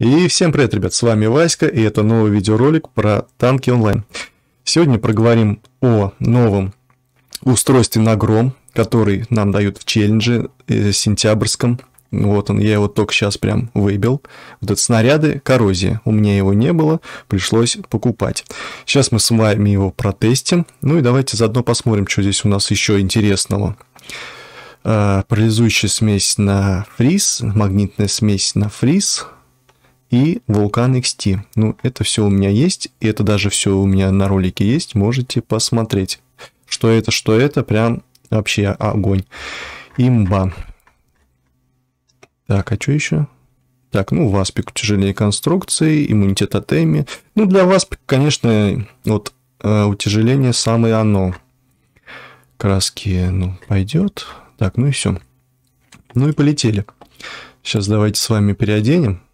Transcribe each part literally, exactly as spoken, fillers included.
И всем привет, ребят, с вами Васька, и это новый видеоролик про танки онлайн. Сегодня проговорим о новом устройстве на Гром, который нам дают в челлендже э, сентябрьском. Вот он, я его только сейчас прям выбил. Вот это снаряды коррозия. У меня его не было, пришлось покупать. Сейчас мы с вами его протестим. Ну и давайте заодно посмотрим, что здесь у нас еще интересного. Э, парализующая смесь на фриз, магнитная смесь на фриз и Вулкан икс ти. Ну, это все у меня есть, и это даже все у меня на ролике есть, можете посмотреть. Что это, что это, прям вообще огонь. Имба. Так, а что еще? Так, ну, Васпик тяжелее конструкции, иммунитет от Эми. Ну, для Васпик, конечно, вот э, утяжеление самое оно. Краски, ну, пойдет. Так, ну и все. Ну и полетели. Сейчас давайте с вами переоденем.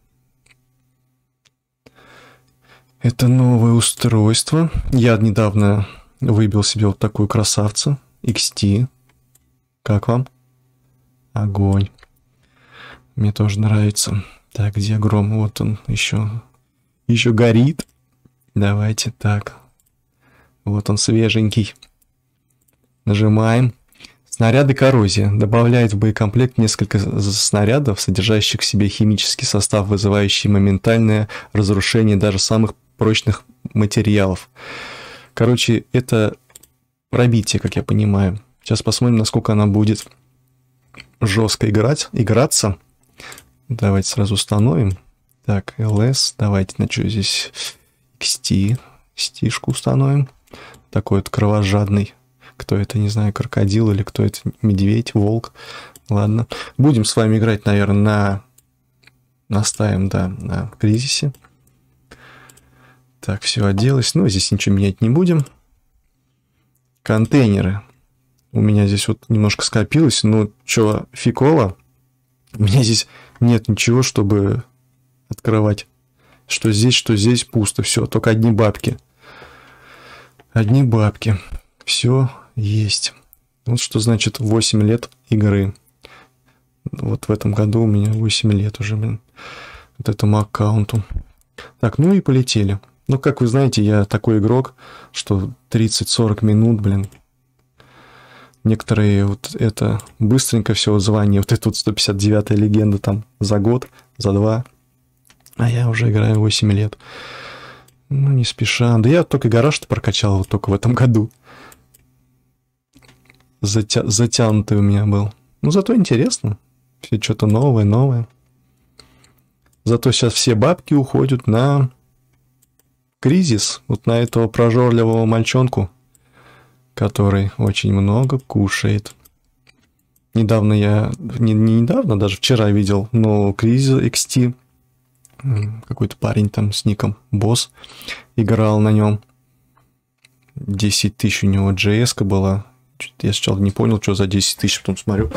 Это новое устройство. Я недавно выбил себе вот такую красавцу. икс ти. Как вам? Огонь. Мне тоже нравится. Так, где Гром? Вот он еще. Еще горит. Давайте так. Вот он свеженький. Нажимаем. Снаряды коррозия. Добавляет в боекомплект несколько снарядов, содержащих в себе химический состав, вызывающий моментальное разрушение даже самых прочных материалов. Короче, это пробитие, как я понимаю. Сейчас посмотрим, насколько она будет жестко играть, играться. Давайте сразу установим. Так, эл эс. Давайте, на что здесь? икс ти. Стишку установим. Такой вот кровожадный. Кто это, не знаю, крокодил или кто это, медведь, волк. Ладно. Будем с вами играть, наверное, на... Наставим, да, на кризисе. Так, все оделось. Ну, здесь ничего менять не будем. Контейнеры. У меня здесь вот немножко скопилось. Ну, что, фикола? У меня здесь нет ничего, чтобы открывать. Что здесь, что здесь пусто. Все, только одни бабки. Одни бабки. Все есть. Вот что значит восемь лет игры. Вот в этом году у меня восемь лет уже, блин. Вот этому аккаунту. Так, ну и полетели. Ну, как вы знаете, я такой игрок, что тридцать-сорок минут, блин. Некоторые вот это быстренько все звание. Вот это вот сто пятьдесят девятая легенда там за год, за два. А я уже играю восемь лет. Ну, не спеша. Да я только гараж-то прокачал вот только в этом году. Затя... Затянутый у меня был. Ну, зато интересно. Все что-то новое, новое. Зато сейчас все бабки уходят на кризис. Вот на этого прожорливого мальчонку, который очень много кушает. Недавно я... Не, не недавно, даже вчера видел, но кризис икс ти. Какой-то парень там с ником Босс играл на нем. десять тысяч у него джей эс-ка была. Я сначала не понял, что за десять тысяч, потом смотрю.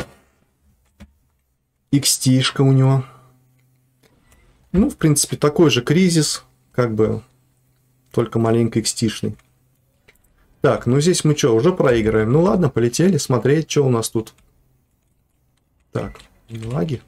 икс ти-шка у него. Ну, в принципе, такой же кризис, как бы, только маленько икс ти-шный. Так, ну здесь мы что, уже проигрываем? Ну ладно, полетели смотреть, что у нас тут. Так, лаги.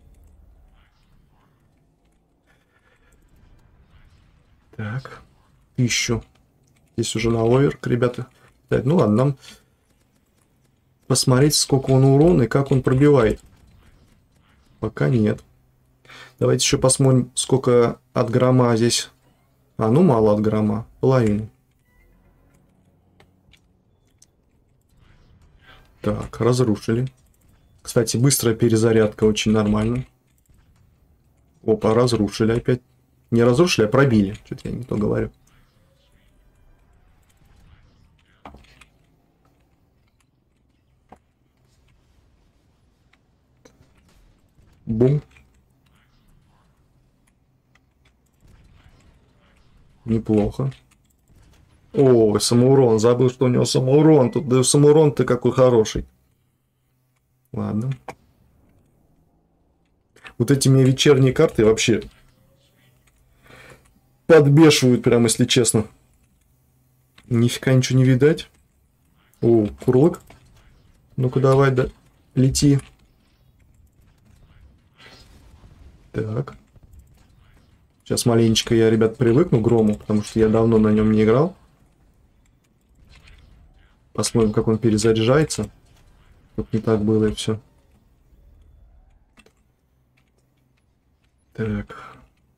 Так, ищу. Здесь уже на оверк, ребята. Так, ну ладно, нам посмотреть, сколько он урона и как он пробивает. Пока нет. Давайте еще посмотрим, сколько от грома здесь. А, ну мало от грома. Половину. Так, разрушили. Кстати, быстрая перезарядка, очень нормально. Опа, разрушили опять. Не разрушили, а пробили. Что-то я не то говорю. Бум. Неплохо. О, самоурон. Забыл, что у него самоурон. Тут да, самоурон-то какой хороший. Ладно. Вот эти мне вечерние карты вообще подбешивают, прям, если честно. Нифига ничего не видать. О, курлык. Ну-ка давай, да, лети. Так. Сейчас маленечко я, ребят, привыкну к Грому, потому что я давно на нем не играл. Посмотрим, как он перезаряжается. Тут не так было и все. Так.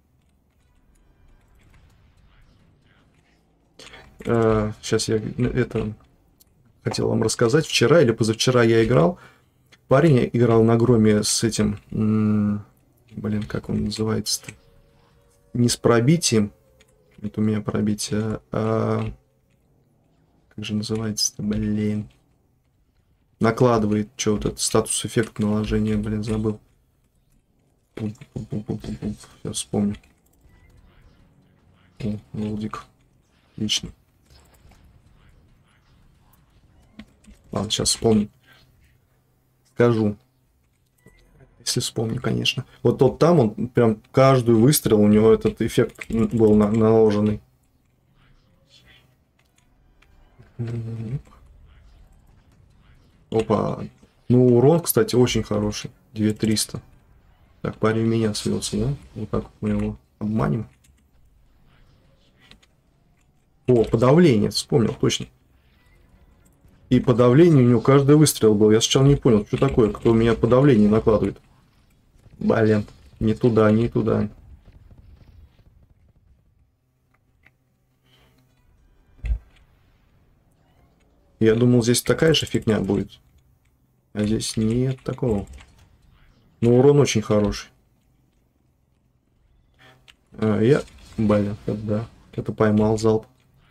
А, сейчас я это хотел вам рассказать. Вчера или позавчера я играл. Парень играл на Громе с этим... Блин, как он называется-то? Не с пробитием. Это у меня пробитие. А... Как же называется-то? Блин. Накладывает. Что вот этот статус-эффект наложения. Блин, забыл. Сейчас вспомню. О, Волдик. Отлично. Ладно, сейчас вспомню. Скажу. Если вспомню, конечно. Вот тот там, он прям каждый выстрел, у него этот эффект был на наложенный. Опа. Ну, урон, кстати, очень хороший. две тысячи триста. Так, парень меня свелся, да? Вот так мы его обманем. О, подавление, вспомнил, точно. И подавление у него каждый выстрел был. Я сначала не понял, что такое, кто у меня подавление накладывает. Блин, не туда, не туда. Я думал, здесь такая же фигня будет. А здесь нет такого. Но урон очень хороший. А, я... Блин, да. Это поймал залп.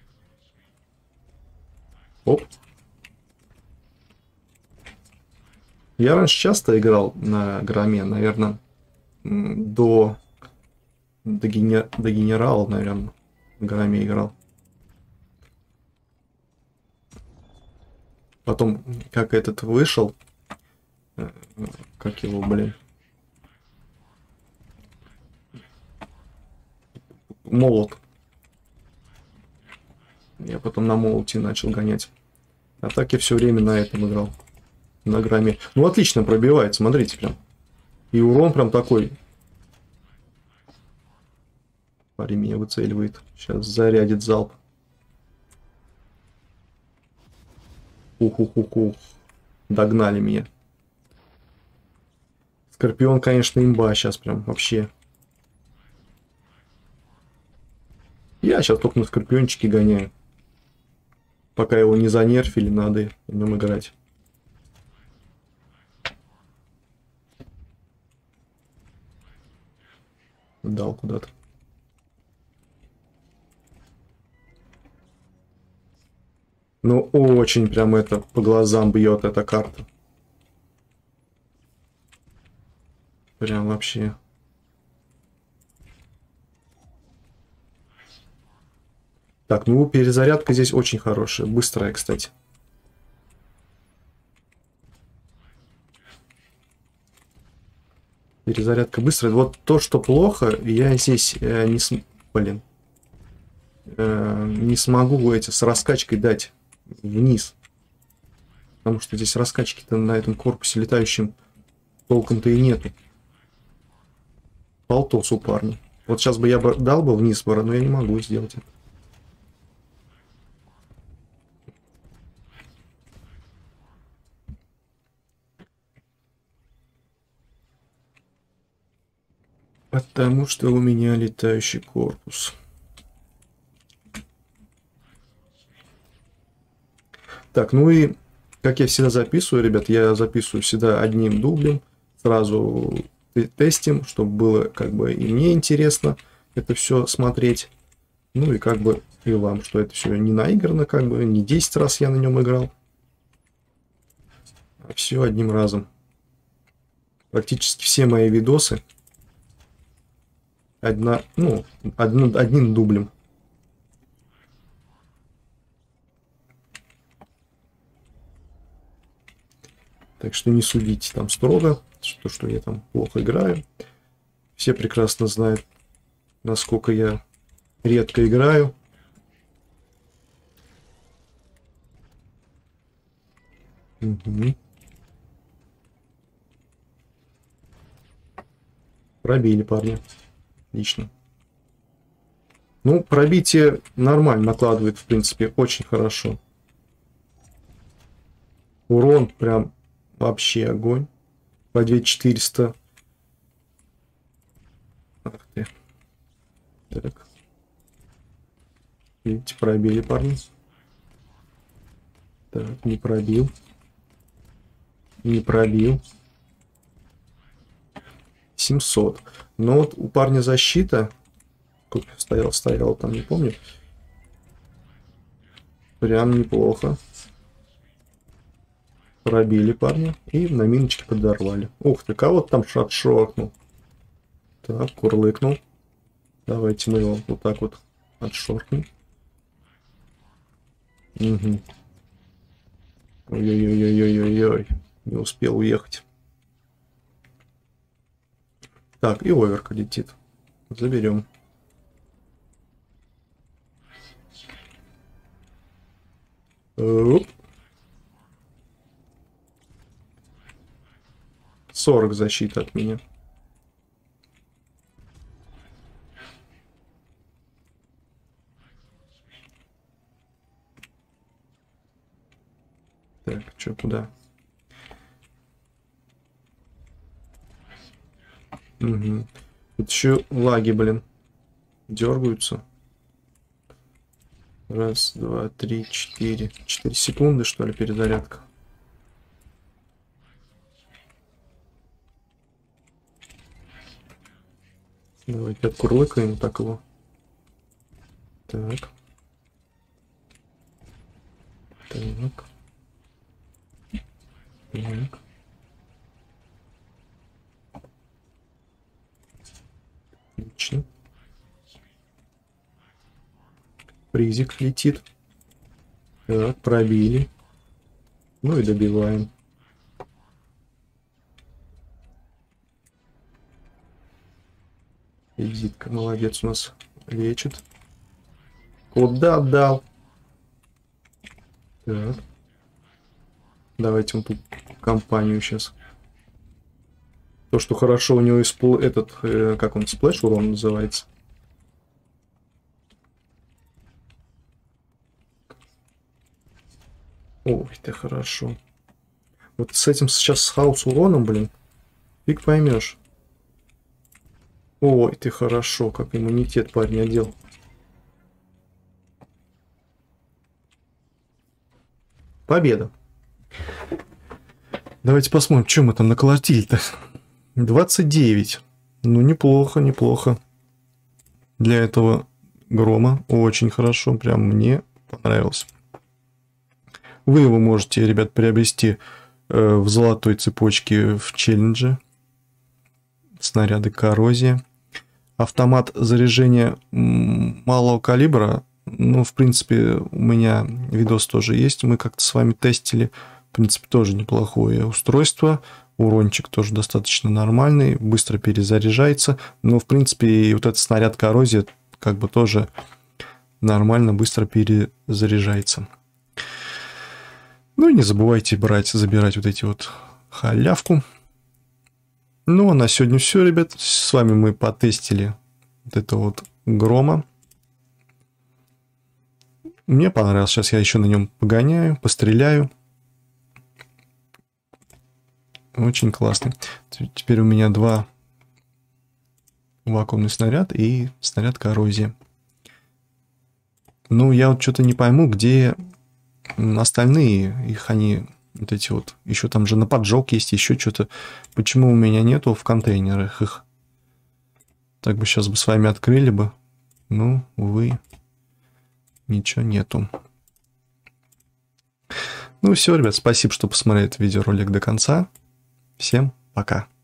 Оп. Я раньше часто играл на Громе, наверное, до, до, генер... до генерала, наверное, в Громе играл. Потом, как этот вышел, как его, блин, молот. Я потом на молоте начал гонять. А так я все время на этом играл. На Громе. Ну, отлично пробивает, смотрите прям. И урон прям такой. Парень меня выцеливает. Сейчас зарядит залп. Ух-ух-ух-ух. Догнали меня. Скорпион, конечно, имба сейчас прям вообще. Я сейчас только на скорпиончике гоняю. Пока его не занерфили, надо на нем играть. Дал куда-то. Ну, очень прям это по глазам бьет эта карта. Прям вообще. Так, ну перезарядка здесь очень хорошая. Быстрая, кстати. Перезарядка быстрая. Вот то, что плохо, я здесь э, не, см... Блин. Э, не смогу эти с раскачкой дать вниз. Потому что здесь раскачки-то на этом корпусе летающем толком-то и нету. Полтос у парня. Вот сейчас бы я бы дал бы вниз, но я не могу сделать это. Потому что у меня летающий корпус. Так, ну и как я всегда записываю, ребят, я записываю всегда одним дублем. Сразу тестим, чтобы было как бы и мне интересно это все смотреть. Ну и как бы и вам, что это все не наиграно, как бы не десять раз я на нем играл. А все одним разом. Практически все мои видосы одна, ну, одно, одним дублем. Так что не судите там строго, что, что я там плохо играю. Все прекрасно знают, насколько я редко играю. Угу. Пробили парня. Отлично. Ну, пробитие нормально накладывает, в принципе, очень хорошо. Урон прям вообще огонь. По две тысячи четыреста. Ах ты. Так. Видите, пробили, парни. Так, не пробил. Не пробил. семьсот. Но вот у парня защита. Сколько стоял, стоял там, не помню. Прям неплохо. Пробили парня. И на миночке подорвали. Ух ты, кого-то там отшоркнул. Так, курлыкнул. Давайте мы его вот так вот отшоркнем. Угу. Ой-ой-ой-ой-ой-ой. Не успел уехать. Так, и оверка летит. Заберем. Оп. сорок защиты от меня. Так, что, куда? Угу. Тут еще лаги, блин, дергаются. Раз, два, три, четыре. Четыре секунды, что ли, перезарядка. Давайте откурлыкаем так его. Так. Так. Так. Отлично. Призик летит. Так, пробили. Ну и добиваем. Визитка, молодец, у нас лечит. Куда отдал? Так. Давайте он тут компанию сейчас. То, что хорошо у него испол... этот, э, как он, сплэш урон называется. Ой, ты хорошо. Вот с этим сейчас с хаос уроном, блин, фиг поймешь. Ой, ты хорошо, как иммунитет парень одел. Победа. Давайте посмотрим, что мы там наколотили-то. двадцать девять. Ну, неплохо, неплохо. Для этого грома очень хорошо. Прям мне понравилось. Вы его можете, ребят, приобрести э, в золотой цепочке в челлендже. Снаряды коррозия. Автомат заряжения малого калибра. Ну, в принципе, у меня видос тоже есть. Мы как-то с вами тестили. В принципе, тоже неплохое устройство. Урончик тоже достаточно нормальный. Быстро перезаряжается. Но, в принципе, и вот этот снаряд коррозия как бы тоже нормально, быстро перезаряжается. Ну и не забывайте брать, забирать вот эти вот халявку. Ну, а на сегодня все, ребят. С вами мы потестили вот это вот грома. Мне понравилось. Сейчас я еще на нем погоняю, постреляю. Очень классно. Теперь у меня два вакуумный снаряд и снаряд коррозия. Ну, я вот что-то не пойму, где остальные. Их они... Вот эти вот, еще там же на поджог есть, еще что-то. Почему у меня нету в контейнерах их? Так бы сейчас бы с вами открыли бы. Ну, увы, ничего нету. Ну все, ребят, спасибо, что посмотрели этот видеоролик до конца. Всем пока.